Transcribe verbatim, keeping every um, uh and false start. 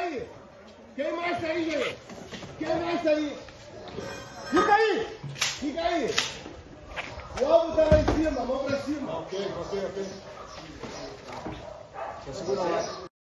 aí? Quem mais aí, gente? Quem mais aí? Fica aí! Fica aí! O alvo tá lá em cima, mão pra cima. Ok, ok, ok. Segura lá.